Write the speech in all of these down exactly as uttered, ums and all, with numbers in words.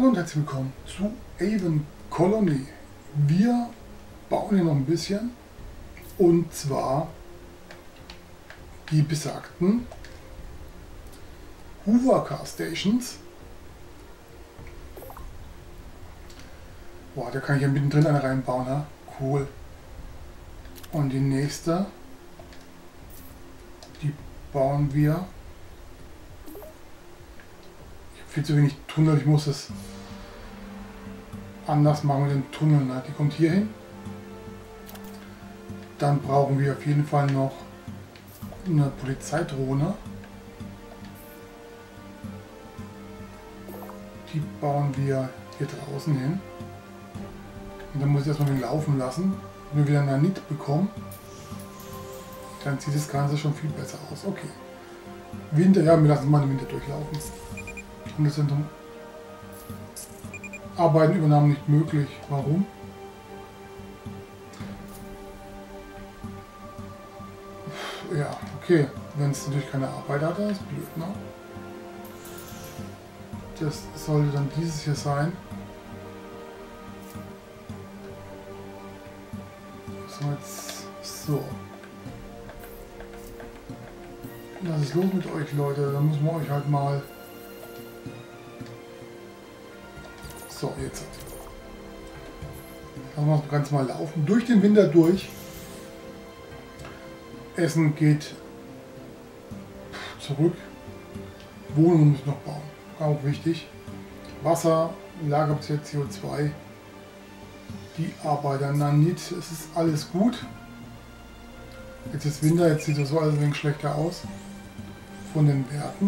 Hallo und herzlich willkommen zu Aven Colony. Wir bauen hier noch ein bisschen, und zwar die besagten Hovercar Stations. Boah, da kann ich ja mittendrin eine reinbauen, ne? Cool. Und die nächste, die bauen wir. Ich habe viel zu wenig Tunnel, ich muss es anders machen mit den Tunneln. Ne? Die kommt hier hin. Dann brauchen wir auf jeden Fall noch eine Polizeidrohne. Die bauen wir hier draußen hin. Und dann muss ich erstmal laufen lassen. Wenn wir wieder einen Nanit bekommen, dann sieht das Ganze schon viel besser aus. Okay. Winter, ja, wir lassen mal den Winter durchlaufen. Handelszentrum. Arbeiten, Übernahmen nicht möglich. Warum? Ja, okay. Wenn es natürlich keine Arbeit hat, dann ist blöd, ne? Das sollte dann dieses hier sein. So, jetzt so. Was ist los mit euch, Leute? Da müssen wir euch halt mal. So, jetzt. Lassen wir das Ganze mal laufen. Durch den Winter durch. Essen geht zurück. Wohnungen müssen noch bauen. Auch wichtig. Wasser, Lagerplatz, C O zwei. Die Arbeiter, Nanit, es ist alles gut. Jetzt ist Winter, jetzt sieht es so alles ein wenig schlechter aus. Von den Werten.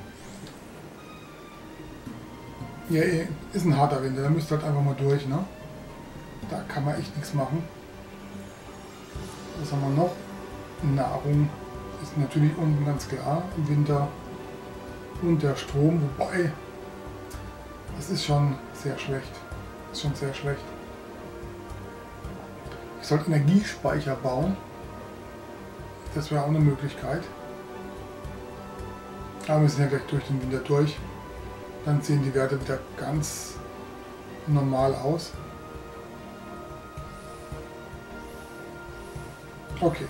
Ja, ist ein harter Winter, da müsst ihr halt einfach mal durch, ne? Da kann man echt nichts machen. Was haben wir noch? Nahrung ist natürlich unten ganz klar im Winter. Und der Strom, wobei, das ist schon sehr schlecht. Das ist schon sehr schlecht. Ich sollte Energiespeicher bauen. Das wäre auch eine Möglichkeit. Aber wir sind ja gleich durch den Winter durch. Dann sehen die Werte wieder ganz normal aus. Okay.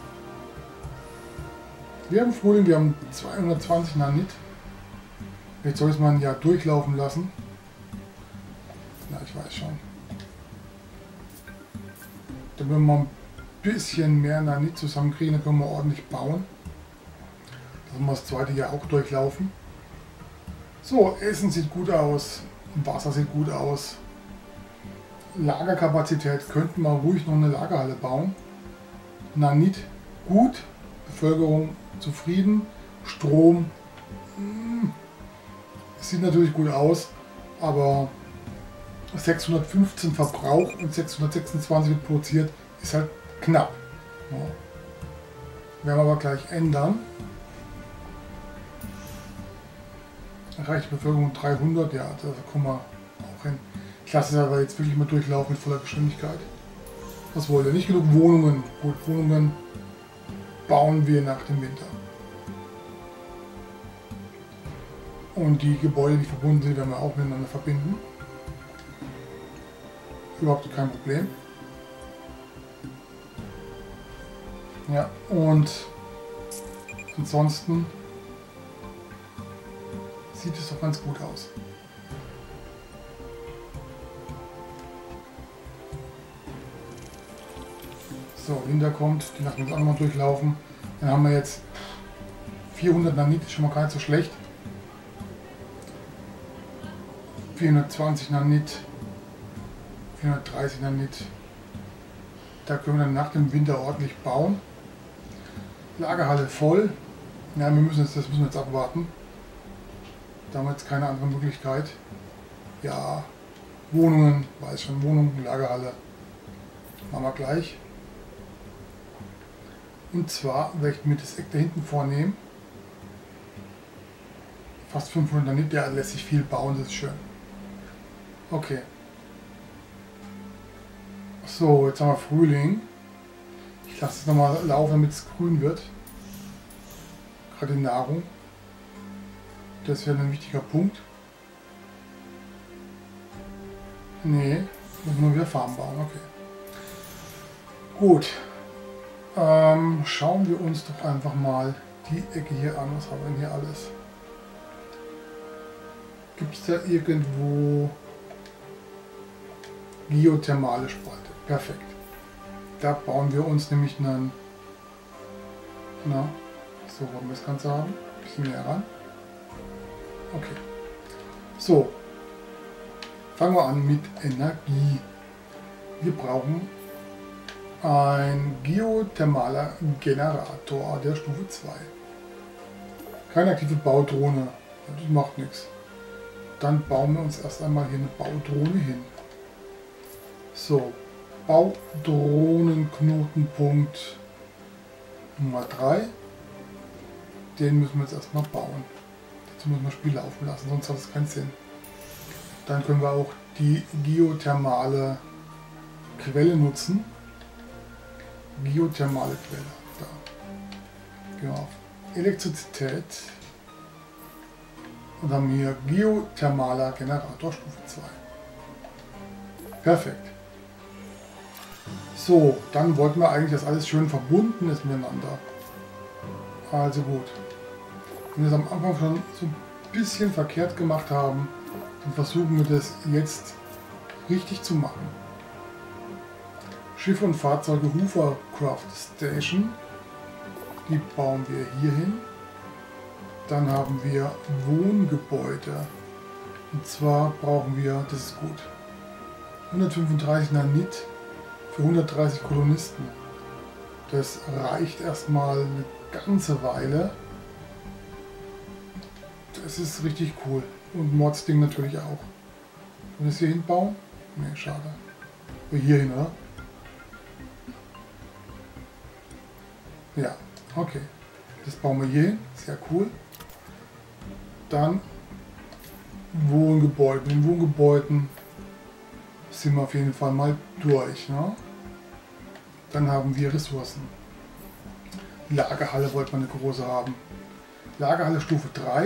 Wir haben Frühling, wir haben zweihundertzwanzig Nanit. Jetzt soll es mal ein Jahr durchlaufen lassen. Na, ich weiß schon. Dann wenn wir mal ein bisschen mehr Nanit zusammenkriegen, dann können wir ordentlich bauen. Dann wir das zweite Jahr auch durchlaufen. So, Essen sieht gut aus, Wasser sieht gut aus. Lagerkapazität, könnten wir ruhig noch eine Lagerhalle bauen. Nanit gut, Bevölkerung zufrieden, Strom mh, sieht natürlich gut aus, aber sechshundertfünfzehn Verbrauch und sechshundertsechsundzwanzig wird produziert, ist halt knapp. Ja. Werden wir aber gleich ändern. Erreicht die Bevölkerung dreihundert, ja, da kommen wir auch hin. Ich lasse es aber jetzt wirklich mal durchlaufen mit voller Geschwindigkeit. Was wollt ihr? Nicht genug Wohnungen. Gut, Wohnungen bauen wir nach dem Winter. Und die Gebäude, die verbunden sind, werden wir auch miteinander verbinden. Überhaupt kein Problem. Ja, und ansonsten sieht es doch ganz gut aus. So, Winter kommt, die lassen wir uns auch nochmal durchlaufen. Dann haben wir jetzt vierhundert Nanit, ist schon mal gar nicht so schlecht. vierhundertzwanzig Nanit, vierhundertdreißig Nanit. Da können wir dann nach dem Winter ordentlich bauen. Lagerhalle voll. Ja, wir müssen jetzt, das müssen wir jetzt abwarten. Da haben wir jetzt keine andere Möglichkeit. Ja, Wohnungen, weiß schon, Wohnungen, Lagerhalle. Machen wir gleich. Und zwar werde ich mir das Eck da hinten vornehmen. Fast fünfhundert Nanit, der lässt sich viel bauen, das ist schön. Okay. So, jetzt haben wir Frühling. Ich lasse es nochmal laufen, damit es grün wird. Gerade die Nahrung. Das wäre ein wichtiger Punkt. Nee, müssen wir wieder Farm bauen, okay. Gut. Ähm, schauen wir uns doch einfach mal die Ecke hier an. Was haben wir denn hier alles? Gibt es da irgendwo geothermale Spalte? Perfekt. Da bauen wir uns nämlich einen... Na, so wollen wir das Ganze haben. Ein bisschen näher ran. Okay. So. Fangen wir an mit Energie. Wir brauchen ein geothermaler Generator der Stufe zwei. Keine aktive Baudrohne. Das macht nichts. Dann bauen wir uns erst einmal hier eine Baudrohne hin. So. Baudrohnenknotenpunkt Nummer drei. Den müssen wir jetzt erstmal bauen. Dazu müssen wir das Spiel laufen lassen, sonst hat es keinen Sinn. Dann können wir auch die geothermale Quelle nutzen. Geothermale Quelle. Da. Gehen wir auf Elektrizität. Und haben hier geothermaler Generator Stufe zwei. Perfekt. So, dann wollten wir eigentlich, dass alles schön verbunden ist miteinander. Also gut. Wenn wir es am Anfang schon so ein bisschen verkehrt gemacht haben, dann versuchen wir das jetzt richtig zu machen. Schiffe und Fahrzeuge Hovercraft Station, die bauen wir hier hin. Dann haben wir Wohngebäude. Und zwar brauchen wir, das ist gut, hundertfünfunddreißig Nanit für hundertdreißig Kolonisten. Das reicht erstmal eine ganze Weile. Das ist richtig cool. Und Mods-Ding natürlich auch. Können wir das hier hinbauen? Ne, schade. Aber hier hin, oder? Ja, okay. Das bauen wir hier hin. Sehr cool. Dann Wohngebäude. In Wohngebäuden sind wir auf jeden Fall mal durch. Ne? Dann haben wir Ressourcen. Lagerhalle wollte man eine große haben. Lagerhalle Stufe drei.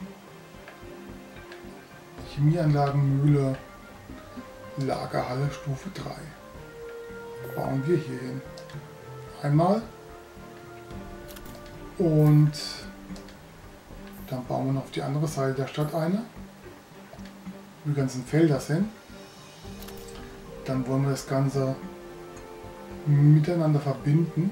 Chemieanlagenmühle. Lagerhalle Stufe drei. Bauen wir hier hin. Einmal. Und dann bauen wir noch auf die andere Seite der Stadt eine. Wo die ganzen Felder sind. Dann wollen wir das Ganze miteinander verbinden,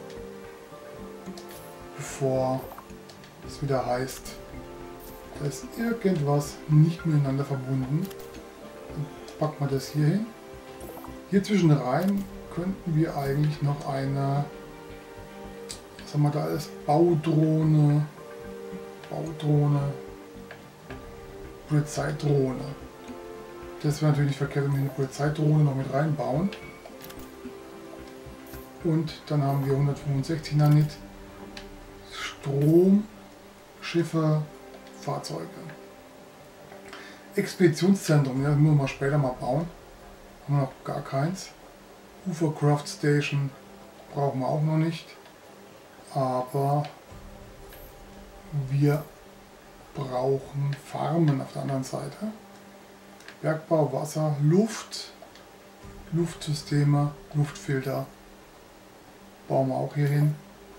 bevor es wieder heißt, da ist irgendwas nicht miteinander verbunden. Dann packen wir das hier hin. Hier zwischen rein könnten wir eigentlich noch eine, was haben wir da alles? Baudrohne, Baudrohne, Polizeidrohne. Das wäre natürlich nicht verkehrt, wenn wir eine Polizeidrohne noch mit reinbauen. Und dann haben wir hundertfünfundsechzig Nanit, Strom, Schiffe, Fahrzeuge. Expeditionszentrum, ja, das müssen wir mal später mal bauen. Haben wir noch gar keins. Hovercraft Station brauchen wir auch noch nicht. Aber wir brauchen Farmen auf der anderen Seite. Bergbau, Wasser, Luft, Luftsysteme, Luftfilter. Bauen wir auch hier hin.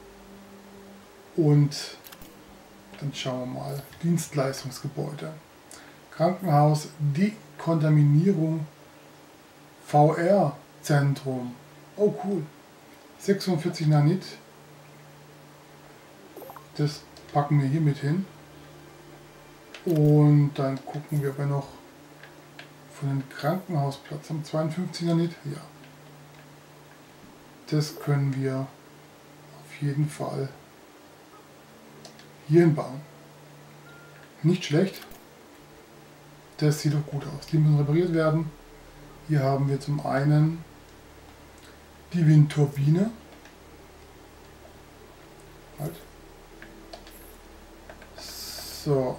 Und dann schauen wir mal. Dienstleistungsgebäude. Krankenhaus, Dekontaminierung, V R-Zentrum. Oh cool. sechsundvierzig Nanit. Das packen wir hier mit hin. Und dann gucken wir, ob wir noch von den Krankenhausplatz haben. zweiundfünfzig Nanit. Ja. Das können wir auf jeden Fall hier hinbauen. Nicht schlecht. Das sieht doch gut aus. Die müssen repariert werden. Hier haben wir zum einen die Windturbine. Halt. So.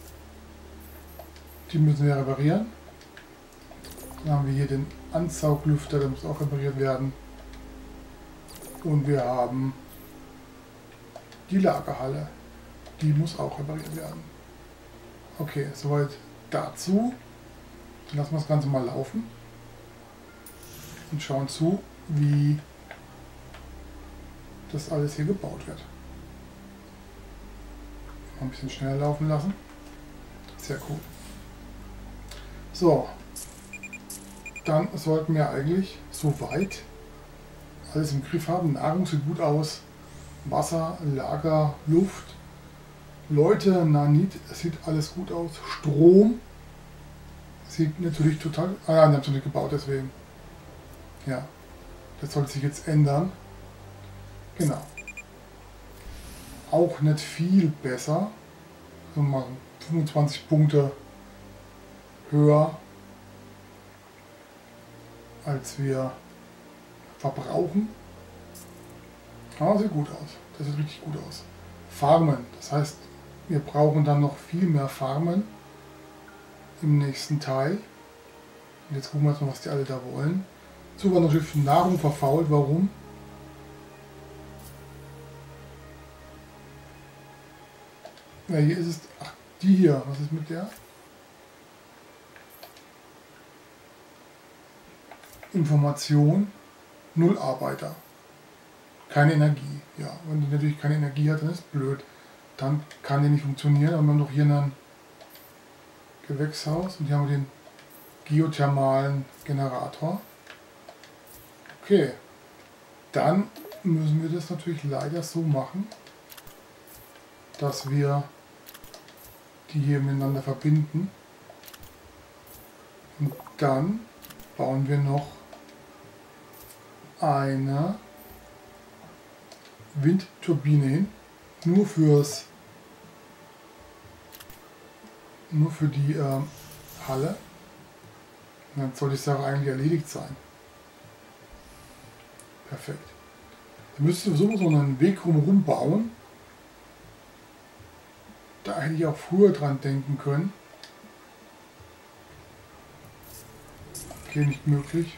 Die müssen wir reparieren. Dann haben wir hier den Ansauglüfter, der muss auch repariert werden. Und wir haben die Lagerhalle. Die muss auch repariert werden. Okay, soweit dazu. Dann lassen wir das Ganze mal laufen und schauen zu, wie das alles hier gebaut wird. Mal ein bisschen schneller laufen lassen. Sehr cool. So, dann sollten wir eigentlich soweit alles im Griff haben. Nahrung sieht gut aus, Wasser, Lager, Luft, Leute, Nanit, es sieht alles gut aus. Strom sieht natürlich total... Ah ja, die haben es noch nicht gebaut, deswegen. Ja, das sollte sich jetzt ändern. Genau. Auch nicht viel besser. So mal fünfundzwanzig Punkte höher, als wir verbrauchen. Aber sieht gut aus. Das sieht richtig gut aus. Farmen. Das heißt, wir brauchen dann noch viel mehr Farmen im nächsten Teil. Und jetzt gucken wir uns mal, was die alle da wollen. Zuwandererschiff Nahrung verfault. Warum? Ja, hier ist es. Ach, die hier. Was ist mit der? Information. Null Arbeiter. Keine Energie. Ja, wenn die natürlich keine Energie hat, dann ist es blöd. Dann kann die nicht funktionieren. Aber wir haben doch hier ein Gewächshaus und hier haben wir den geothermalen Generator. Okay. Dann müssen wir das natürlich leider so machen, dass wir die hier miteinander verbinden. Und dann bauen wir noch eine Windturbine hin, nur fürs nur für die äh, Halle. Und dann soll die Sache eigentlich erledigt sein. Perfekt. Da müsste ich sowieso so einen Weg drumherum bauen. Da hätte ich auch früher dran denken können. Okay, nicht möglich.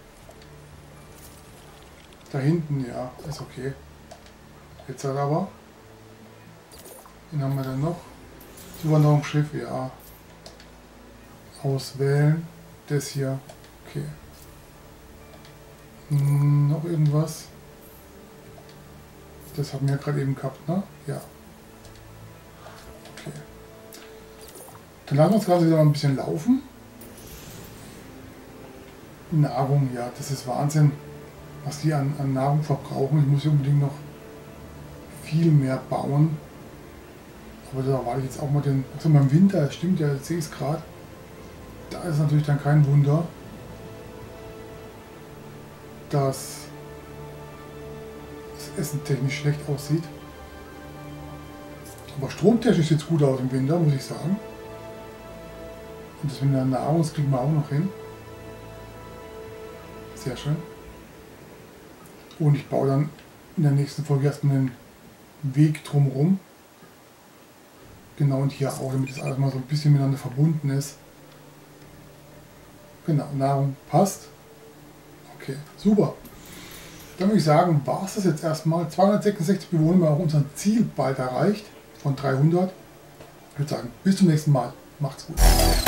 Da hinten, ja, ist okay. Jetzt halt aber. Den haben wir dann noch. Zuwanderungsschiff, ja. Auswählen. Das hier. Okay. Hm, noch irgendwas? Das haben wir gerade eben gehabt, ne? Ja. Okay. Dann lassen wir das Ganze wieder mal ein bisschen laufen. Nahrung, ja, das ist Wahnsinn, was die an, an Nahrung verbrauchen. Ich muss hier unbedingt noch viel mehr bauen. Aber da warte ich jetzt auch mal den... Also beim Winter, stimmt ja, jetzt sehe ich es gerade. Da ist natürlich dann kein Wunder, dass das Essen technisch schlecht aussieht. Aber stromtechnisch sieht es gut aus im Winter, muss ich sagen. Und das mit der Nahrung, das kriegen wir auch noch hin. Sehr schön. Und ich baue dann in der nächsten Folge erstmal einen Weg drumherum. Genau, und hier auch, damit das alles mal so ein bisschen miteinander verbunden ist. Genau, Nahrung passt. Okay, super. Dann würde ich sagen, war es das jetzt erstmal. zweihundertsechsundsechzig Bewohner, wir haben auch unser Ziel bald erreicht von dreihundert. Ich würde sagen, bis zum nächsten Mal. Macht's gut.